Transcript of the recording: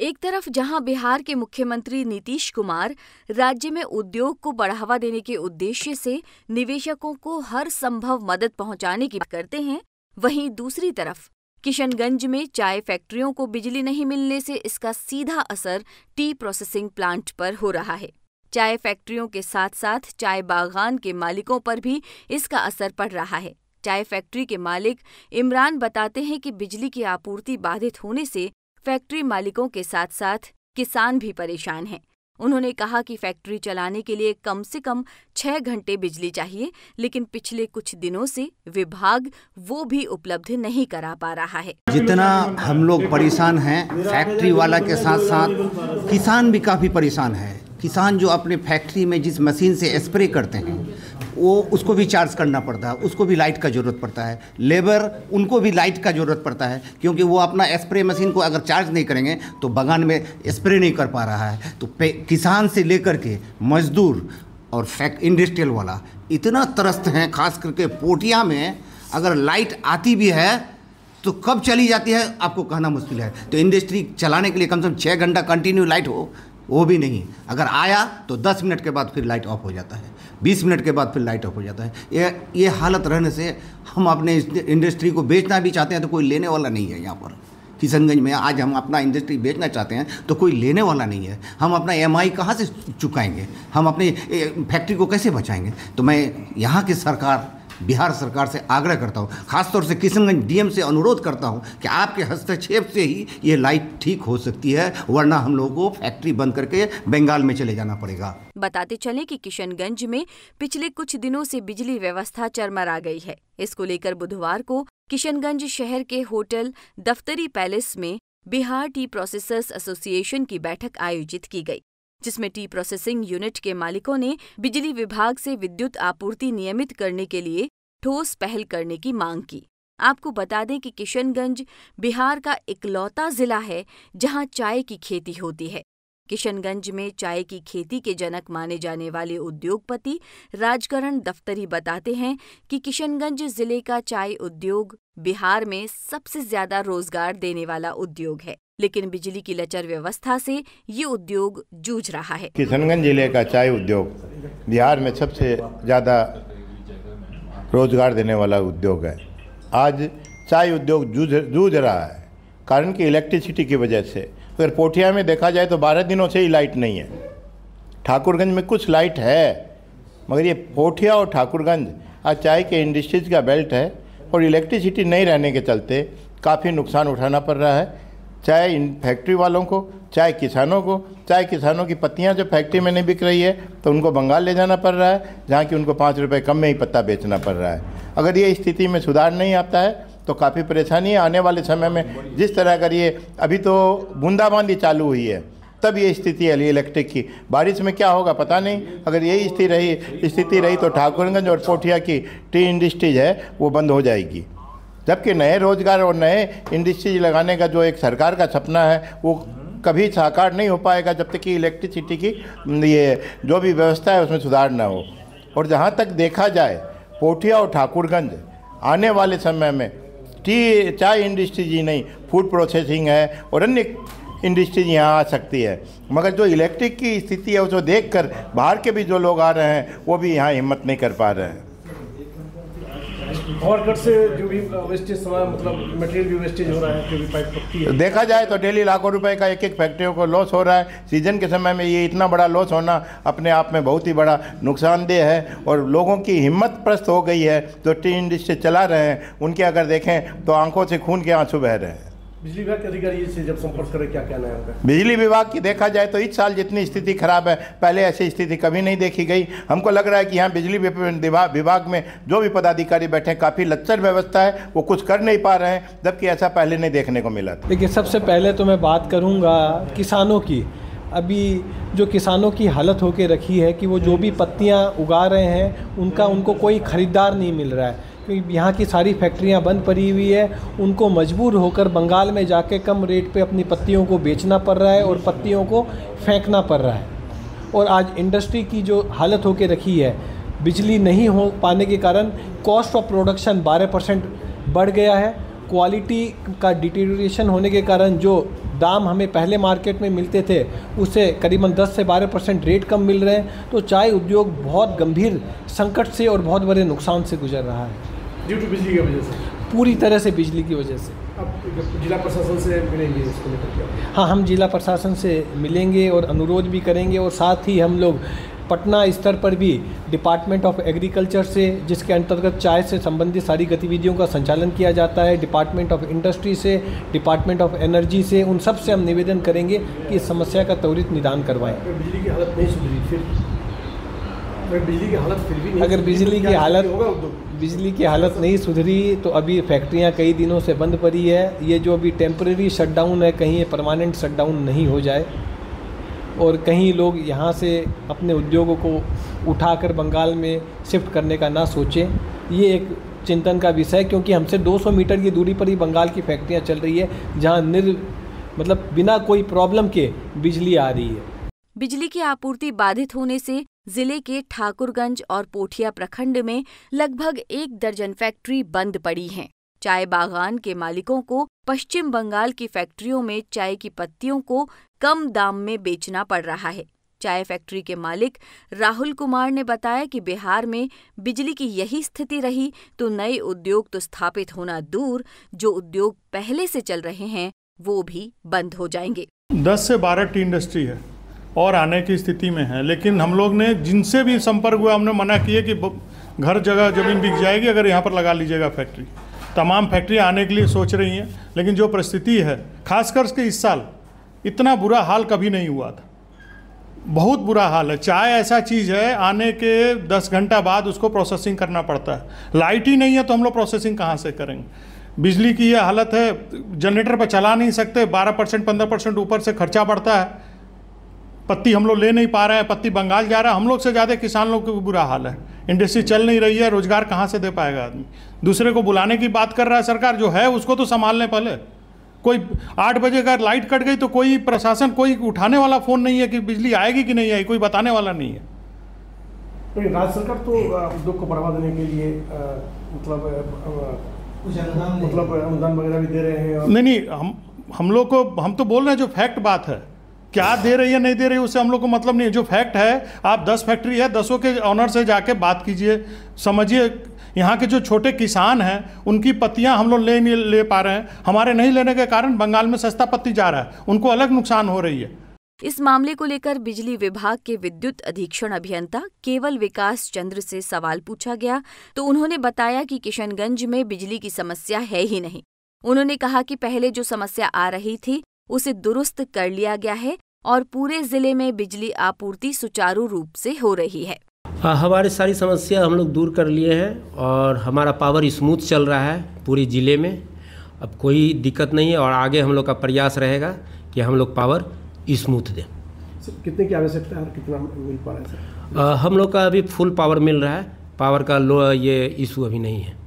एक तरफ जहां बिहार के मुख्यमंत्री नीतीश कुमार राज्य में उद्योग को बढ़ावा देने के उद्देश्य से निवेशकों को हर संभव मदद पहुंचाने की बात करते हैं, वहीं दूसरी तरफ किशनगंज में चाय फैक्ट्रियों को बिजली नहीं मिलने से इसका सीधा असर टी प्रोसेसिंग प्लांट पर हो रहा है। चाय फैक्ट्रियों के साथ साथ चाय बागान के मालिकों पर भी इसका असर पड़ रहा है। चाय फैक्ट्री के मालिक इमरान बताते हैं कि बिजली की आपूर्ति बाधित होने से फैक्ट्री मालिकों के साथ साथ किसान भी परेशान हैं। उन्होंने कहा कि फैक्ट्री चलाने के लिए कम से कम 6 घंटे बिजली चाहिए, लेकिन पिछले कुछ दिनों से विभाग वो भी उपलब्ध नहीं करा पा रहा है। जितना हम लोग परेशान हैं, फैक्ट्री वाला के साथ साथ किसान भी काफ़ी परेशान है। किसान जो अपने फैक्ट्री में जिस मशीन से स्प्रे करते हैं वो उसको भी चार्ज करना पड़ता है, उसको भी लाइट का ज़रूरत पड़ता है। लेबर उनको भी लाइट का ज़रूरत पड़ता है, क्योंकि वो अपना स्प्रे मशीन को अगर चार्ज नहीं करेंगे तो बागान में स्प्रे नहीं कर पा रहा है। तो किसान से लेकर के मजदूर और इंडस्ट्रियल वाला इतना त्रस्त हैं। खास करके पोटिया में अगर लाइट आती भी है तो कब चली जाती है आपको कहना मुश्किल है। तो इंडस्ट्री चलाने के लिए कम से कम 6 घंटा कंटिन्यू लाइट हो, वो भी नहीं। अगर आया तो 10 मिनट के बाद फिर लाइट ऑफ हो जाता है, 20 मिनट के बाद फिर लाइट ऑफ हो जाता है। ये हालत रहने से हम अपने इंडस्ट्री को बेचना भी चाहते हैं तो कोई लेने वाला नहीं है। यहाँ पर किशनगंज में आज हम अपना इंडस्ट्री बेचना चाहते हैं तो कोई लेने वाला नहीं है। हम अपना EMI कहाँ से चुकाएंगे, हम अपनी फैक्ट्री को कैसे बचाएंगे। तो मैं यहाँ की सरकार, बिहार सरकार से आग्रह करता हूँ, खासतौर से किशनगंज DM से अनुरोध करता हूँ कि आपके हस्तक्षेप से ही ये लाइट ठीक हो सकती है, वरना हम लोगों को फैक्ट्री बंद करके बंगाल में चले जाना पड़ेगा। बताते चलें कि किशनगंज में पिछले कुछ दिनों से बिजली व्यवस्था चरमरा गई है। इसको लेकर बुधवार को किशनगंज शहर के होटल दफ्तरी पैलेस में बिहार टी प्रोसेसर्स एसोसिएशन की बैठक आयोजित की गई, जिसमें टी प्रोसेसिंग यूनिट के मालिकों ने बिजली विभाग से विद्युत आपूर्ति नियमित करने के लिए ठोस पहल करने की मांग की। आपको बता दें कि किशनगंज बिहार का इकलौता जिला है जहां चाय की खेती होती है। किशनगंज में चाय की खेती के जनक माने जाने वाले उद्योगपति राजकरण दफ्तरी बताते हैं कि किशनगंज जिले का चाय उद्योग बिहार में सबसे ज्यादा रोजगार देने वाला उद्योग है, लेकिन बिजली की लचर व्यवस्था से ये उद्योग जूझ रहा है। किशनगंज जिले का चाय उद्योग बिहार में सबसे ज़्यादा रोजगार देने वाला उद्योग है। आज चाय उद्योग जूझ रहा है, कारण कि इलेक्ट्रिसिटी की वजह से। अगर पोठिया में देखा जाए तो 12 दिनों से ही लाइट नहीं है। ठाकुरगंज में कुछ लाइट है, मगर ये पोठिया और ठाकुरगंज आज चाय के इंडस्ट्रीज का बेल्ट है और इलेक्ट्रिसिटी नहीं रहने के चलते काफ़ी नुकसान उठाना पड़ रहा है, चाहे इन फैक्ट्री वालों को, चाहे किसानों को। चाहे किसानों की पत्तियां जो फैक्ट्री में नहीं बिक रही है तो उनको बंगाल ले जाना पड़ रहा है, जहाँ कि उनको 5 रुपये कम में ही पत्ता बेचना पड़ रहा है। अगर ये स्थिति में सुधार नहीं आता है तो काफ़ी परेशानी है आने वाले समय में। जिस तरह अगर ये अभी तो बूंदाबांदी चालू हुई है, तब ये स्थिति है इलेक्ट्रिक की, बारिश में क्या होगा पता नहीं। अगर यही स्थिति रही तो ठाकुरगंज और पोठिया की टी इंडस्ट्रीज है वो बंद हो जाएगी। जबकि नए रोजगार और नए इंडस्ट्रीज लगाने का जो एक सरकार का सपना है वो कभी साकार नहीं हो पाएगा जब तक कि इलेक्ट्रिसिटी की ये जो भी व्यवस्था है उसमें सुधार ना हो। और जहाँ तक देखा जाए पोठिया और ठाकुरगंज आने वाले समय में चाय इंडस्ट्रीज ही नहीं, फूड प्रोसेसिंग है और अन्य इंडस्ट्रीज यहाँ आ सकती है। मगर जो इलेक्ट्रिक की स्थिति है उसको देखकर बाहर के भी जो लोग आ रहे हैं वो भी यहाँ हिम्मत नहीं कर पा रहे हैं। और घर से जो भी वेस्टेज मतलब मटेरियल भी वेस्टेज हो रहा है, जो भी पाइप पकती है, देखा जाए तो डेली लाखों रुपए का एक फैक्ट्रियों को लॉस हो रहा है। सीजन के समय में ये इतना बड़ा लॉस होना अपने आप में बहुत ही बड़ा नुकसानदेह है और लोगों की हिम्मत प्रस्त हो गई है। जो टी इंडस्ट्री चला रहे हैं उनके अगर देखें तो आंखों से खून के आंसू बह रहे हैं। बिजली विभाग के अधिकारी से जब संपर्क करें क्या कहना है उनका? बिजली विभाग की देखा जाए तो इस साल जितनी स्थिति खराब है, पहले ऐसी स्थिति कभी नहीं देखी गई। हमको लग रहा है कि यहाँ बिजली विभाग में जो भी पदाधिकारी बैठे हैं काफ़ी लचर व्यवस्था है, वो कुछ कर नहीं पा रहे हैं, जबकि ऐसा पहले नहीं देखने को मिला। देखिए, सबसे पहले तो मैं बात करूँगा किसानों की। अभी जो किसानों की हालत होके रखी है कि वो जो भी पत्तियाँ उगा रहे हैं उनको कोई ख़रीदार नहीं मिल रहा है, क्योंकि यहाँ की सारी फैक्ट्रियाँ बंद पड़ी हुई है। उनको मजबूर होकर बंगाल में जाके कम रेट पे अपनी पत्तियों को बेचना पड़ रहा है और पत्तियों को फेंकना पड़ रहा है। और आज इंडस्ट्री की जो हालत होके रखी है, बिजली नहीं हो पाने के कारण कॉस्ट ऑफ प्रोडक्शन 12% बढ़ गया है। क्वालिटी का डिटेरियोरेशन होने के कारण जो दाम हमें पहले मार्केट में मिलते थे उससे करीबन 10 से 12% रेट कम मिल रहे हैं। तो चाय उद्योग बहुत गंभीर संकट से और बहुत बड़े नुकसान से गुजर रहा है ड्यू टू बिजली की वजह से, पूरी तरह से बिजली की वजह से। अब जिला प्रशासन से मिलेंगे इसको लेकर के? हाँ, हम जिला प्रशासन से मिलेंगे और अनुरोध भी करेंगे, और साथ ही हम लोग पटना स्तर पर भी डिपार्टमेंट ऑफ एग्रीकल्चर से, जिसके अंतर्गत चाय से संबंधित सारी गतिविधियों का संचालन किया जाता है, डिपार्टमेंट ऑफ इंडस्ट्री से, डिपार्टमेंट ऑफ एनर्जी से, उन सब से हम निवेदन करेंगे कि इस समस्या का त्वरित निदान करवाएं। बिजली की हालत नहीं सुधरी बिजली की हालत फिर भी नहीं, अगर बिजली की हालत नहीं सुधरी तो अभी फैक्ट्रियां कई दिनों से बंद पड़ी है। ये जो अभी टेम्परेरी शटडाउन है, कहीं ये परमानेंट शटडाउन नहीं हो जाए और कहीं लोग यहाँ से अपने उद्योगों को उठाकर बंगाल में शिफ्ट करने का ना सोचें। ये एक चिंतन का विषय, क्योंकि हमसे 200 मीटर की दूरी पर ही बंगाल की फैक्ट्रियाँ चल रही है, जहाँ मतलब बिना कोई प्रॉब्लम के बिजली आ रही है। बिजली की आपूर्ति बाधित होने से जिले के ठाकुरगंज और पोठिया प्रखंड में लगभग 1 दर्जन फैक्ट्री बंद पड़ी हैं। चाय बागान के मालिकों को पश्चिम बंगाल की फैक्ट्रियों में चाय की पत्तियों को कम दाम में बेचना पड़ रहा है। चाय फैक्ट्री के मालिक राहुल कुमार ने बताया कि बिहार में बिजली की यही स्थिति रही तो नए उद्योग तो स्थापित होना दूर, जो उद्योग पहले से चल रहे हैं वो भी बंद हो जाएंगे। 10 से 12 टी इंडस्ट्री है और आने की स्थिति में है, लेकिन हम लोग ने जिनसे भी संपर्क हुआ हमने मना किए कि घर जगह ज़मीन बिक जाएगी अगर यहाँ पर लगा लीजिएगा फैक्ट्री। तमाम फैक्ट्री आने के लिए सोच रही हैं, लेकिन जो परिस्थिति है खासकर के इस साल इतना बुरा हाल कभी नहीं हुआ था। बहुत बुरा हाल है। चाय ऐसा चीज़ है, आने के 10 घंटा बाद उसको प्रोसेसिंग करना पड़ता है। लाइट ही नहीं है तो हम लोग प्रोसेसिंग कहाँ से करेंगे। बिजली की यह हालत है, जनरेटर पर चला नहीं सकते, 12% 15% ऊपर से खर्चा बढ़ता है। पत्ती हम लोग ले नहीं पा रहे हैं, पत्ती बंगाल जा रहा है। हम लोग से ज़्यादा किसान लोग का बुरा हाल है। इंडस्ट्री चल नहीं रही है, रोजगार कहाँ से दे पाएगा आदमी। दूसरे को बुलाने की बात कर रहा है सरकार, जो है उसको तो संभाल लें पहले। कोई 8 बजे का लाइट कट गई तो कोई प्रशासन, कोई उठाने वाला फ़ोन नहीं है कि बिजली आएगी कि नहीं आएगी, कोई बताने वाला नहीं है। राज्य सरकार तो उद्योग को बढ़ावा देने के लिए मतलब अनुदान वगैरह भी दे रहे हैं। नहीं, हम लोग को, हम तो बोल रहे हैं जो फैक्ट बात है, क्या दे रही है नहीं दे रही है उससे हम लोग को मतलब नहीं है। जो फैक्ट है, आप 10 फैक्ट्री है, 10 के ऑनर से जाके बात कीजिए, समझिए। यहाँ के जो छोटे किसान हैं उनकी पत्तियाँ हम लोग नहीं ले पा रहे हैं। हमारे नहीं लेने के कारण बंगाल में सस्ता पत्ती जा रहा है, उनको अलग नुकसान हो रही है। इस मामले को लेकर बिजली विभाग के विद्युत अधीक्षण अभियंता केवल विकास चंद्र से सवाल पूछा गया तो उन्होंने बताया कि किशनगंज में बिजली की समस्या है ही नहीं। उन्होंने कहा कि पहले जो समस्या आ रही थी उसे दुरुस्त कर लिया गया है और पूरे जिले में बिजली आपूर्ति सुचारू रूप से हो रही है। हमारी सारी समस्या हम लोग दूर कर लिए हैं और हमारा पावर स्मूथ चल रहा है पूरे ज़िले में। अब कोई दिक्कत नहीं है और आगे हम लोग का प्रयास रहेगा कि हम लोग पावर स्मूथ दें। कितने की आवश्यकता है और कितना मिल पा रहा है सर? हम लोग का अभी फुल पावर मिल रहा है, पावर का ये इशू अभी नहीं है।